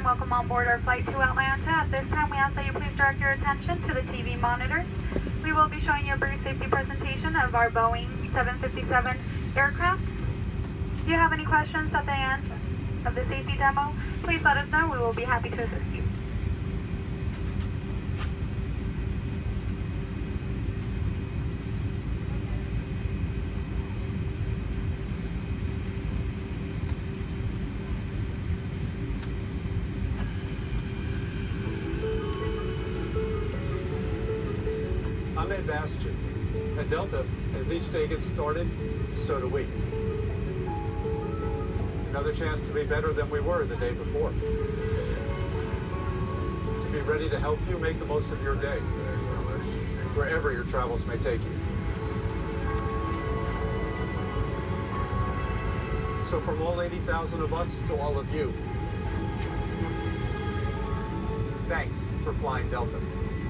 welcome on board our flight to Atlanta. At this time, we ask that you please direct your attention to the TV monitor. We will be showing you a brief safety presentation of our Boeing 757 aircraft. If you have any questions at the end of the safety demo, please let us know. We will be happy to assist you. I'm Ed Bastian. At Delta, as each day gets started, so do we. Another chance to be better than we were the day before. To be ready to help you make the most of your day, wherever your travels may take you. So from all 80,000 of us to all of you, thanks for flying Delta.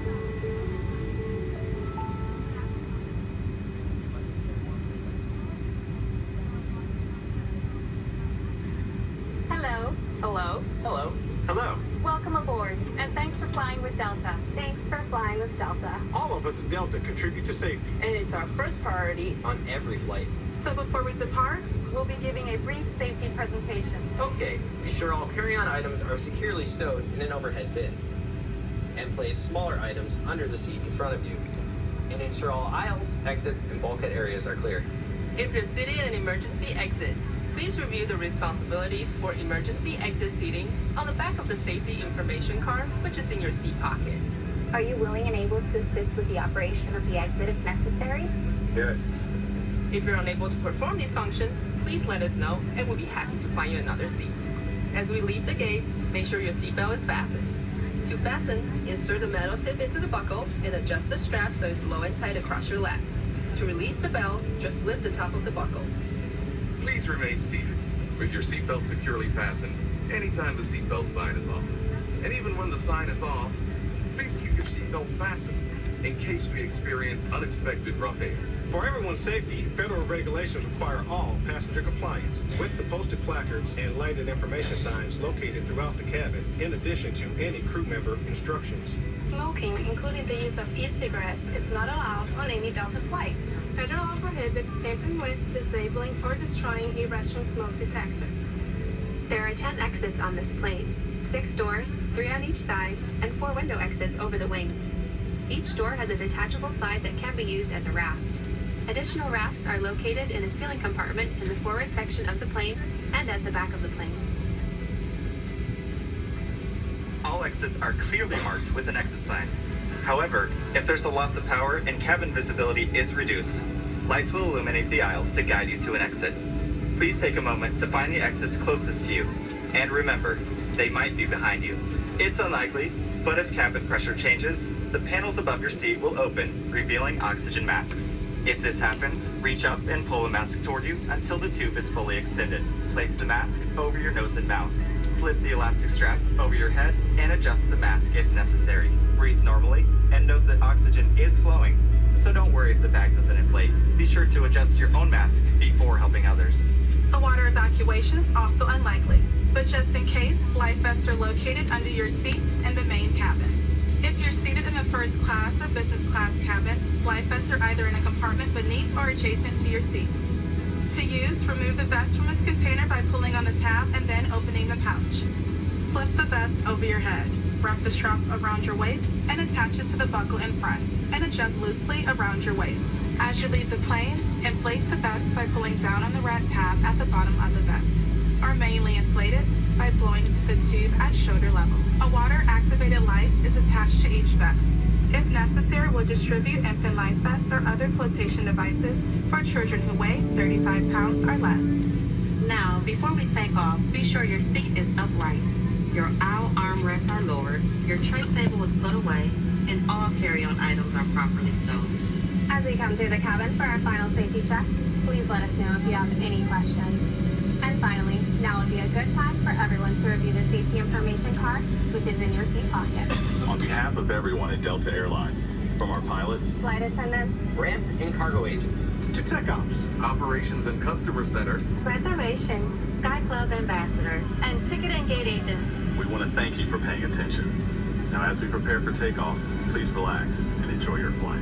Hello. Hello. Hello. Hello. Welcome aboard, and thanks for flying with Delta. Thanks for flying with Delta. All of us at Delta contribute to safety. And it's our first priority on every flight. So before we depart, we'll be giving a brief safety presentation. Okay, be sure all carry-on items are securely stowed in an overhead bin. And place smaller items under the seat in front of you. And ensure all aisles, exits, and bulkhead areas are clear. If you're sitting in an emergency exit, please review the responsibilities for emergency exit seating on the back of the safety information card, which is in your seat pocket. Are you willing and able to assist with the operation of the exit if necessary? Yes. If you're unable to perform these functions, please let us know and we'll be happy to find you another seat. As we leave the gate, make sure your seatbelt is fastened. To fasten, insert the metal tip into the buckle and adjust the strap so it's low and tight across your lap. To release the belt, just lift the top of the buckle. Please remain seated with your seatbelt securely fastened anytime the seatbelt sign is off. And even when the sign is off, please keep your seatbelt fastened in case we experience unexpected rough air. For everyone's safety, federal regulations require all passenger compliance with the posted placards and lighted information signs located throughout the cabin, in addition to any crew member instructions. Smoking, including the use of e-cigarettes, is not allowed on any Delta flight. Federal law prohibits tampering with, disabling, or destroying a restroom smoke detector. There are 10 exits on this plane, 6 doors, 3 on each side, and 4 window exits over the wings. Each door has a detachable side that can be used as a raft. Additional rafts are located in a ceiling compartment in the forward section of the plane and at the back of the plane. All exits are clearly marked with an exit sign. However, if there's a loss of power and cabin visibility is reduced, lights will illuminate the aisle to guide you to an exit. Please take a moment to find the exits closest to you, and remember, they might be behind you. It's unlikely, but if cabin pressure changes, the panels above your seat will open, revealing oxygen masks. If this happens, reach up and pull a mask toward you until the tube is fully extended. Place the mask over your nose and mouth. Slip the elastic strap over your head and adjust the mask if necessary. Breathe normally and note that oxygen is flowing, so don't worry if the bag doesn't inflate. Be sure to adjust your own mask before helping others. A water evacuation is also unlikely, but just in case, life vests are located under your seats in the main cabin. If you're seated in the first class or business class cabin, life vests are either in a compartment beneath or adjacent to your seat. To use, remove the vest from its container by pulling on the tab and then opening the pouch. Slip the vest over your head. Wrap the strap around your waist and attach it to the buckle in front, and adjust loosely around your waist. As you leave the plane, inflate the vest by pulling down on the red tab at the bottom of the vest, or manually inflate it by blowing into the tube at shoulder level. A water-activated light is attached to each vest. If necessary, we'll distribute infant life vests or other flotation devices for children who weigh 35 pounds or less. Now, before we take off, be sure your seat is upright. Your aisle armrests are lowered, your tray table is put away, and all carry-on items are properly stowed. As we come through the cabin for our final safety check, please let us know if you have any questions. And finally, now would be a good time for everyone to review the safety information card, which is in your seat pocket. On behalf of everyone at Delta Airlines, from our pilots, Flight attendants, Ramp and cargo agents, To Tech Ops, Operations and Customer Center, reservations, Sky Club ambassadors, and ticket and gate agents, we want to thank you for paying attention. Now, as we prepare for takeoff, please relax and enjoy your flight.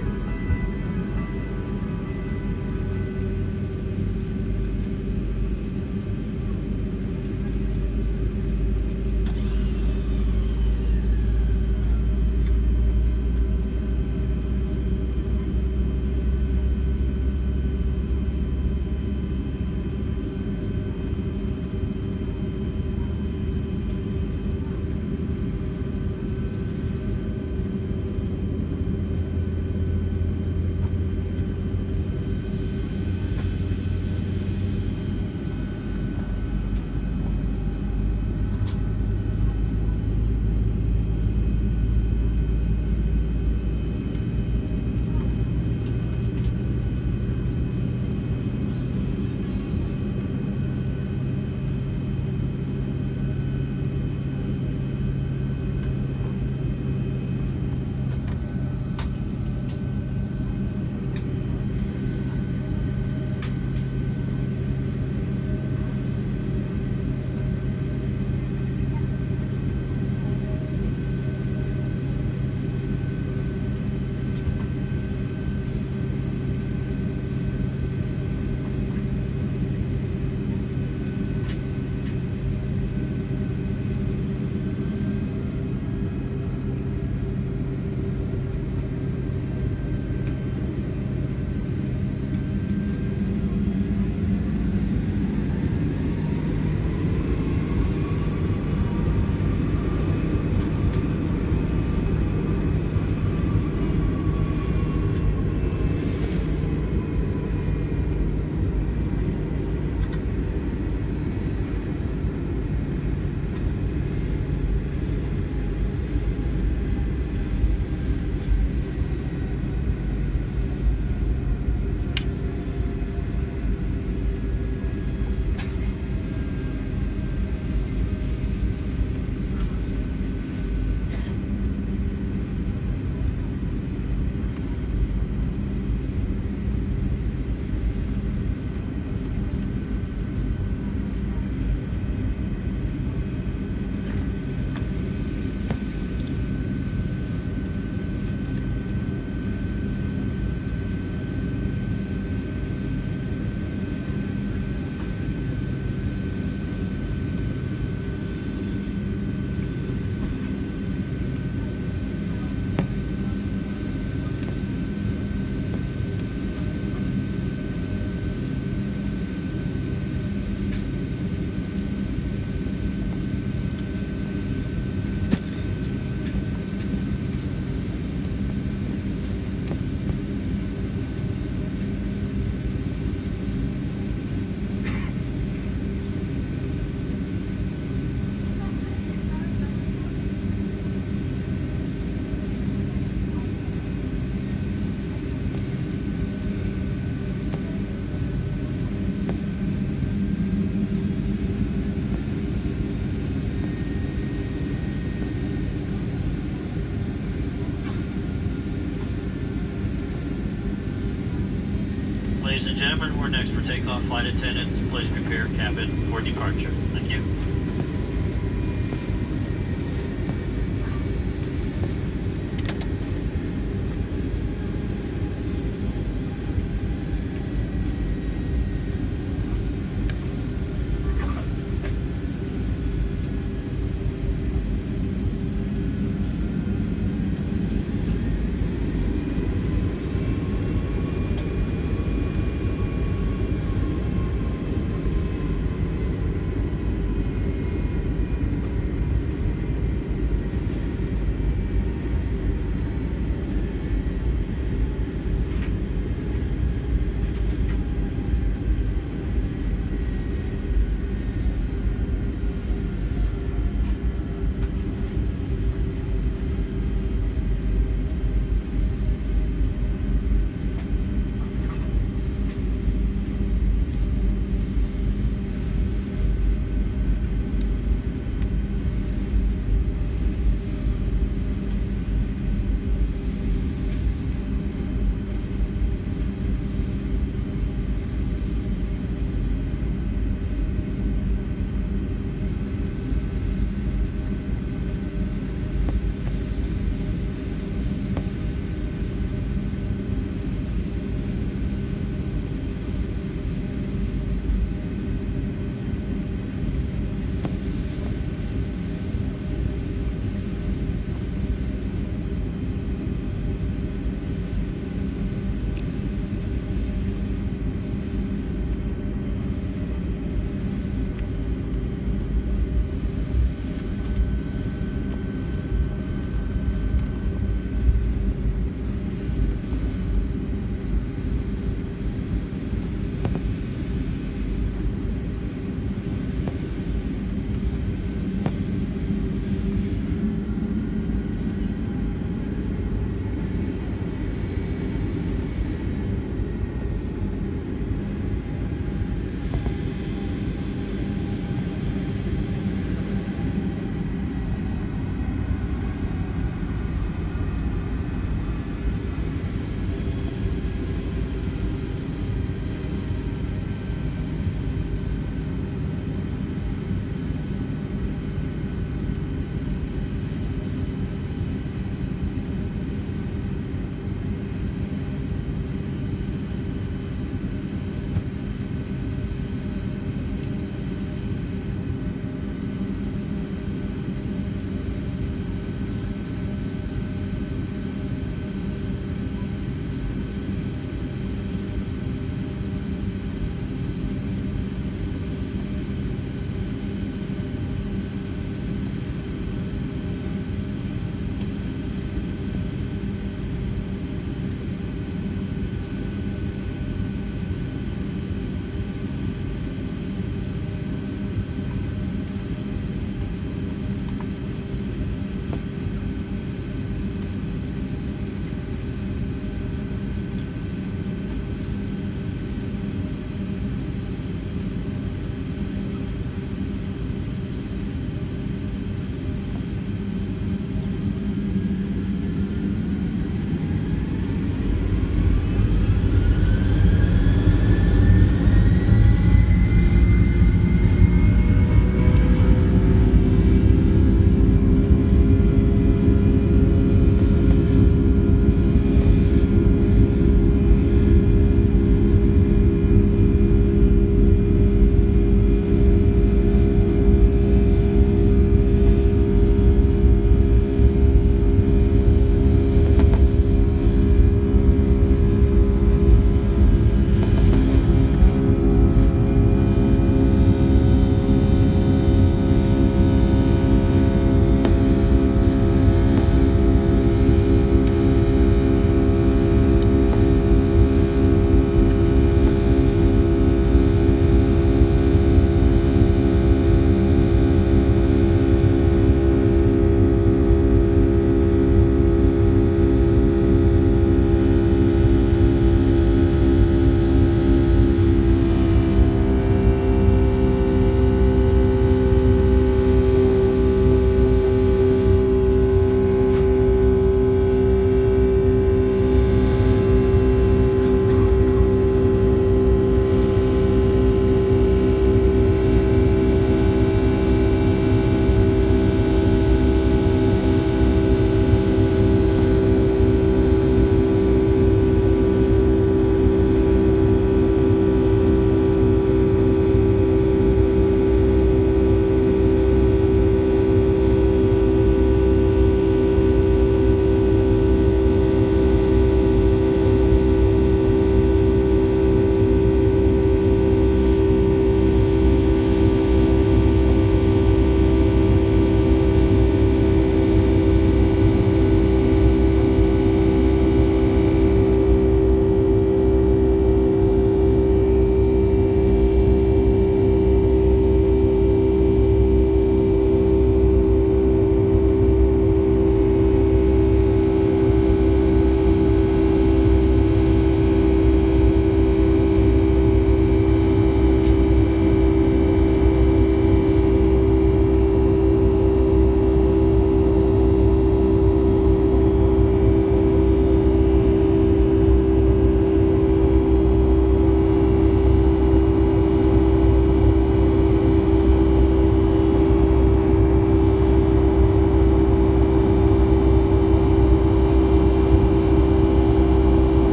Ladies and gentlemen, we're next for takeoff. Flight attendants, please prepare cabin for departure. Thank you.